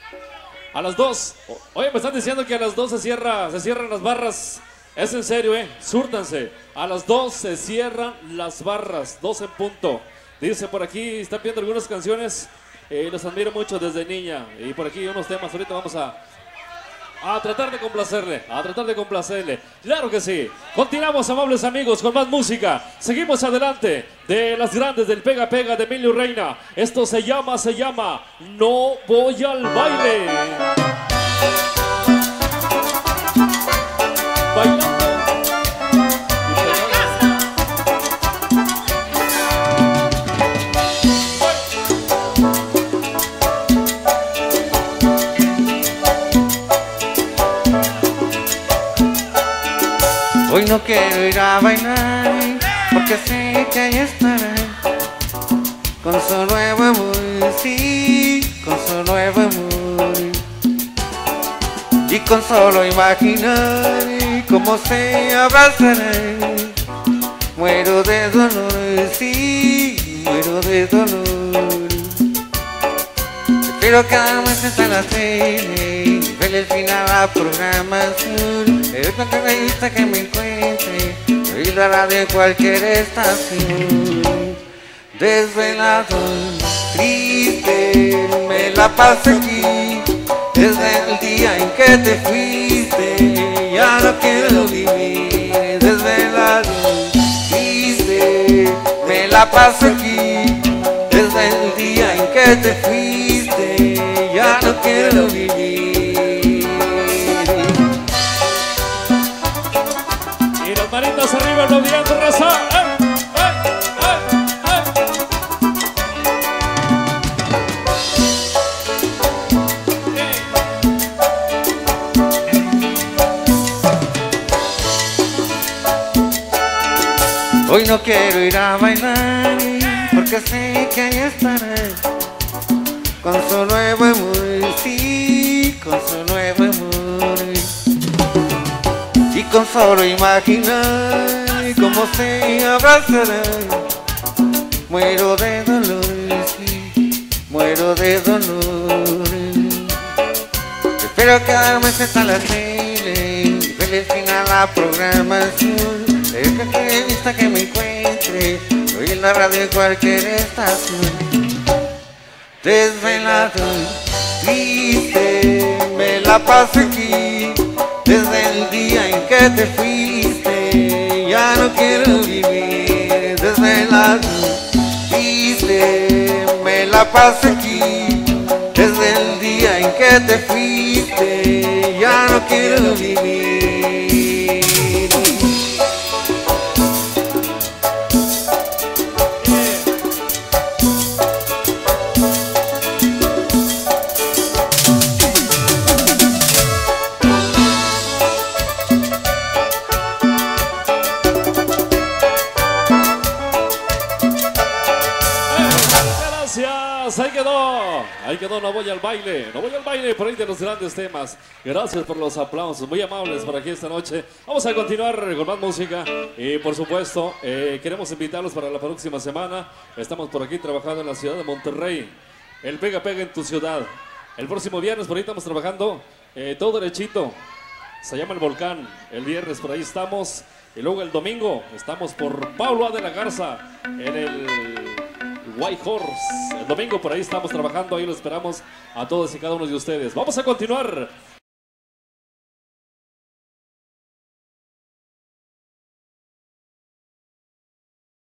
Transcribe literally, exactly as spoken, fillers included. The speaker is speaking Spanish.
A las dos. Oye, me están diciendo que a las dos se cierra, se cierran las barras. Es en serio, eh. Súrtanse. A las dos se cierran las barras. Dos en punto. Dice por aquí, están viendo algunas canciones. Eh, los admiro mucho desde niña. Y por aquí unos temas. Ahorita vamos a, a tratar de complacerle. A tratar de complacerle. Claro que sí. Continuamos, amables amigos, con más música. Seguimos adelante. De las grandes del Pega Pega de Emilio Reina. Esto se llama, se llama No Voy al Baile. Bailando. Hoy no quiero ir a bailar, porque sé que ahí estará con su nuevo amor, sí, con su nuevo amor. Y con solo imaginar cómo se abrazará, muero de dolor, sí, muero de dolor. Pero cada vez está la tele, ver el final a programación. Es cualquier revista que me encuentre, oír la radio en cualquier estación. Desvelado, triste, me la paso aquí. Desde el día en que te fuiste, ya no quiero vivir. Desvelado, triste, me la paso aquí. Desde el día en que te fuiste, ya no quiero vivir. Y las manitas arriba aplaudiendo, raza. ¡Eh! Hoy no quiero ir a bailar, porque sé que ahí estará con su nuevo amor, sí, con su nuevo amor. Y con solo imaginar cómo se abrazará, muero de dolor, sí, muero de dolor. Espero cada vez está la tele, ver el final la programación. Es cualquier revista que me encuentre, oír la radio en cualquier estación. Desvelado, triste, me la paso aquí. Desde el día en que te fuiste, ya no quiero vivir. Desvelado, triste, me la paso aquí. Desde el día en que te fuiste, ya no quiero vivir. Ahí quedó, ahí quedó, no voy al baile, no voy al baile, por ahí de los grandes temas. Gracias por los aplausos, muy amables por aquí esta noche. Vamos a continuar con más música y por supuesto eh, queremos invitarlos para la próxima semana. Estamos por aquí trabajando en la ciudad de Monterrey, el Pega Pega en tu ciudad. El próximo viernes por ahí estamos trabajando eh, todo derechito, se llama El Volcán. El viernes por ahí estamos y luego el domingo estamos por Pablo A. de la Garza en el White Horse. El domingo por ahí estamos trabajando, ahí lo esperamos a todos y cada uno de ustedes. Vamos a continuar